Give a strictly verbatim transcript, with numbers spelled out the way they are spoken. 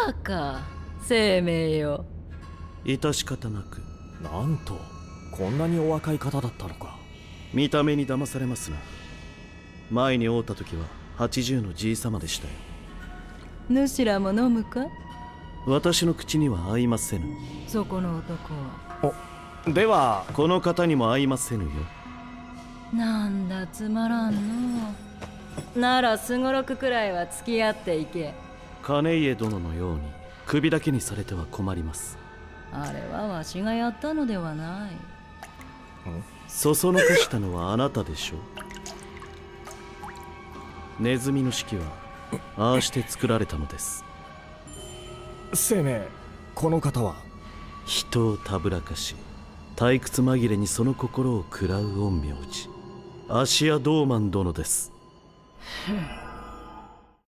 たか生命よ。 致し方なく。 なんとこんなにお若い方だったのか。 見た目に騙されますな。前に会うた時ははちじゅうのじいさまでしたよ。 主らも飲むか。 私の口には合いませぬ。 そこの男は。 おではこの方にも合いませぬよ。 なんだつまらんの。ならすごろくくらいは付き合っていけ。 金家殿のように首だけにされては困ります。 あれはわしがやったのではない。 そそのかしたのはあなたでしょう。ネズミの式はああして作られたのです。 生命、この方は。 人をたぶらかし退屈紛れにその心を喰らう陰陽師芦屋道満殿です。